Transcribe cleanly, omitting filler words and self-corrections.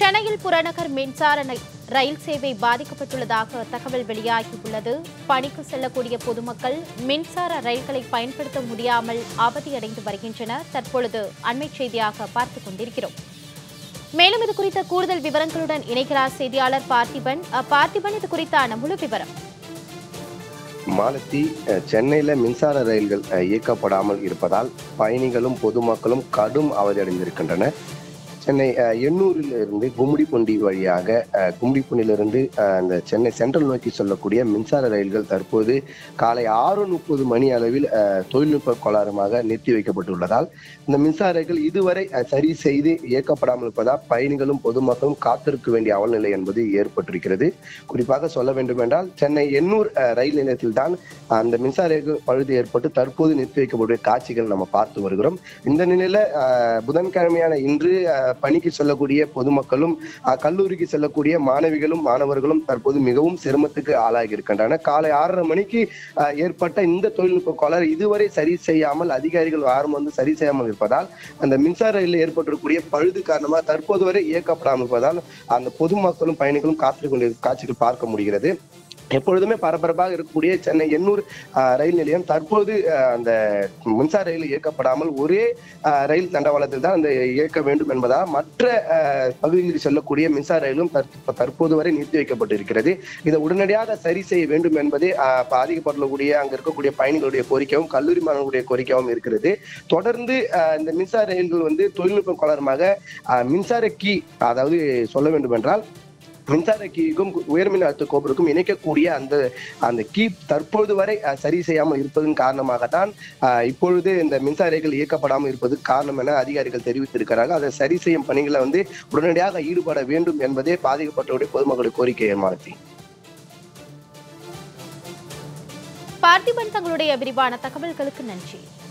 சென்னையில் புறநகர் மின்சார ரயில் சேவை பாதிக்கப்பட்டுள்ளதாக தகவல் வெளியாகியுள்ளது. பணிக்கு செல்லக்கூடிய பொதுமக்கள் மின்சார ரயில்களை பயன்படுத்த முடியாமல் அவதியடைந்து வருகின்றனர். தற்பொழுது அண்மை செய்தியாக பார்த்துக் கொண்டிருக்கிறோம். மேலும் இது குறித்த கூடுதல் விவரங்களுடன் இணைக்கிறார் செய்தியாளர் பார்த்திபன். இது குறித்தான முழு விவரம். மாலத்தி, சென்னையில மின்சார ரயில்கள் இயக்கப்படாமல் இருப்பதால் பயணிகளும் பொதுமக்களும் கடும் அவதியடைந்திருக்கின்றனர். சென்னை எண்ணூரிலிருந்து கும்மிடிப்பூண்டி வழியாக கும்மிடிப்பூண்டியிலிருந்து அந்த சென்னை சென்ட்ரல் நோக்கி செல்லக்கூடிய மின்சார ரயில்கள் தற்போது காலை 6:30 மணி அளவில் தொழில்நுட்ப கோளாறுமாக நிறுத்தி வைக்கப்பட்டுள்ளதால் இந்த மின்சார ரயில்கள் இதுவரை சரி செய்து இயக்கப்படாமல் இருப்பதால் பயணிகளும் பொதுமக்களும் காத்திருக்க வேண்டிய அவல்நிலை என்பது ஏற்பட்டிருக்கிறது. குறிப்பாக சொல்ல வேண்டும் என்றால் சென்னை எண்ணூர் ரயில் நிலையத்தில் தான் அந்த மின்சார ரயில்கள் பழுது ஏற்பட்டு தற்போது நிறுத்தி வைக்கக்கூடிய காட்சிகள் நம்ம பார்த்து வருகிறோம். இந்த நிலையில புதன்கிழமையான இன்று பணிக்கு செல்லக்கூடிய பொதுமக்களும் கல்லூரிக்கு செல்லக்கூடிய மாணவிகளும் மாணவர்களும் தற்போது மிகவும் சிரமத்துக்கு ஆளாகி இருக்கின்றனர். காலை 6:30 மணிக்கு ஏற்பட்ட இந்த தொழில்நுட்ப கோளாறு இதுவரை சரி செய்யாமல் அதிகாரிகள் யாரும் சரி செய்யாமல் இருப்பதால் அந்த மின்சார ரயிலில் ஏற்பட்டிருக்கக்கூடிய பழுது காரணமாக தற்போது வரை இயக்கப்படாமல் இருப்பதால் அந்த பொதுமக்களும் பயணிகளும் காத்திருக்கின்ற காட்சிகள் பார்க்க முடிகிறது. எப்பொழுதுமே பரபரப்பாக இருக்கக்கூடிய சென்னை எண்ணூர் ரயில் நிலையம் தற்போது அந்த மின்சார ரயில் இயக்கப்படாமல் ஒரே ரயில் தண்டவாளத்தில் தான் அந்த இயக்க வேண்டும் என்பதால் மற்ற பகுதிகளில் செல்லக்கூடிய மின்சார ரயிலும் தற்போது வரை நிறுத்தி வைக்கப்பட்டிருக்கிறது. இதை உடனடியாக சரி செய்ய வேண்டும் என்பதே பாதிக்கப்படக்கூடிய அங்க இருக்கக்கூடிய பயணிகளுடைய கோரிக்கையும் கல்லூரி மாணவர்களுடைய கோரிக்கையும் இருக்கிறது. தொடர்ந்து இந்த மின்சார ரயில்கள் தொழில்நுட்பம் காரணமாக மின்சார கீ, அதாவது சொல்ல வேண்டும் என்றால் மின்சார கீக்கும் உயர்மின் அழுத்த கோபுரக்கும் இணைக்கக்கூடிய அந்த கீ தற்பொழுது வரை சரி செய்யாமல் இருப்பதன் காரணமாகத்தான் இப்பொழுது இந்த மின்சார ரயில்கள் இயக்கப்படாமல் இருப்பது காரணம் என அதிகாரிகள் தெரிவித்திருக்கிறார்கள். அதை சரி செய்யும் பணிகளை உடனடியாக ஈடுபட வேண்டும் என்பதே பாதிக்கப்பட்டவருடைய பொதுமக்களுடைய கோரிக்கை. மாலத்தி, பார்த்திபன், தங்களுடைய விரிவான தகவல்களுக்கு நன்றி.